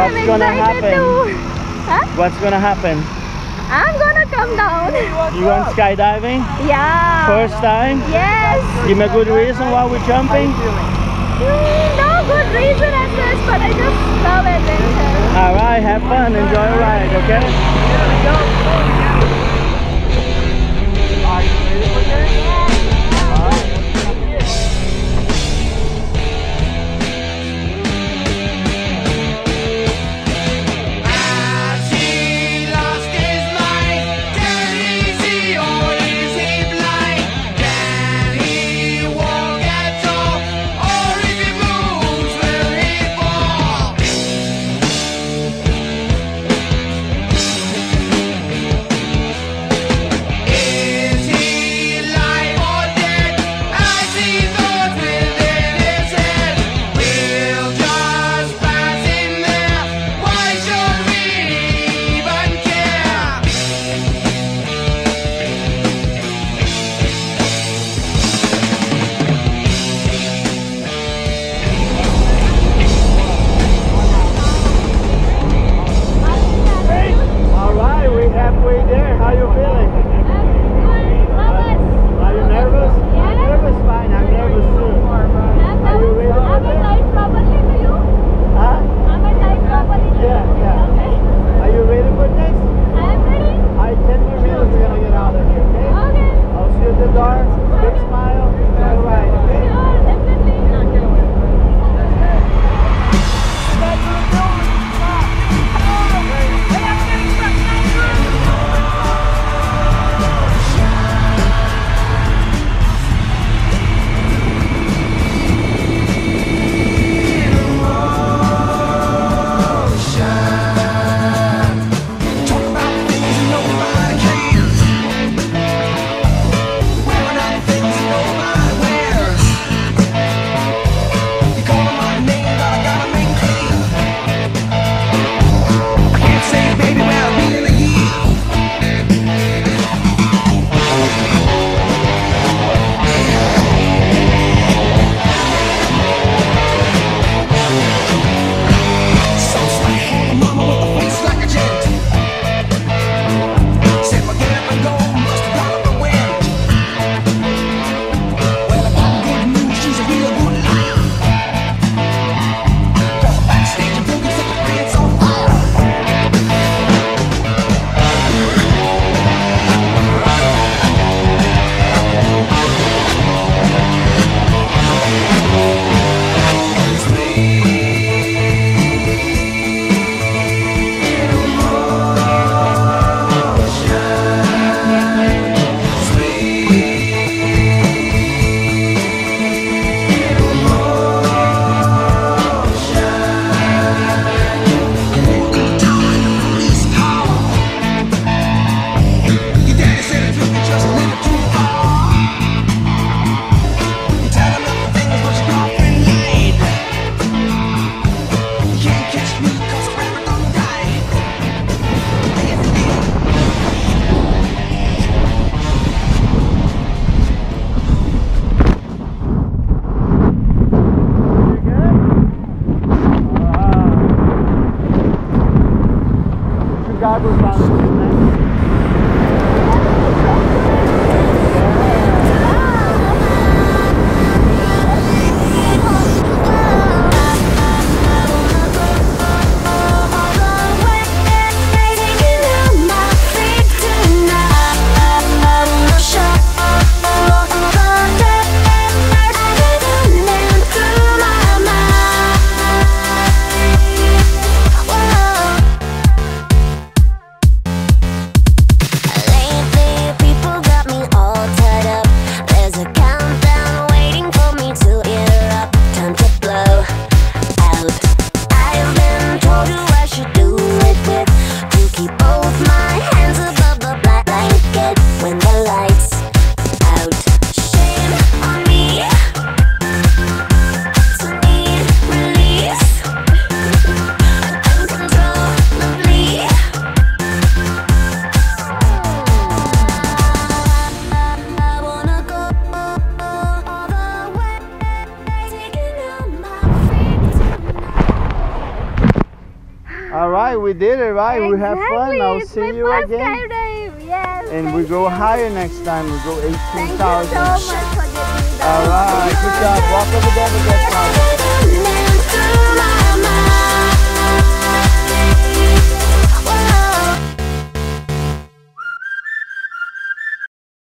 What's gonna happen? Huh? What's gonna happen? I'm gonna come down. You want skydiving? Yeah. First time? Yes. Give me a good reason why we're jumping. No good reason as such, but I just love adventure. Alright, have fun, enjoy the ride, okay? Are you ready for this? All right, we did it, right? We have fun. Exactly, I'll it's see my you first again. skydiving. Yes. And thank we go you. higher next time. We go Thank you 18,000. so much for getting me down. All right, good job. Walk over there to get started.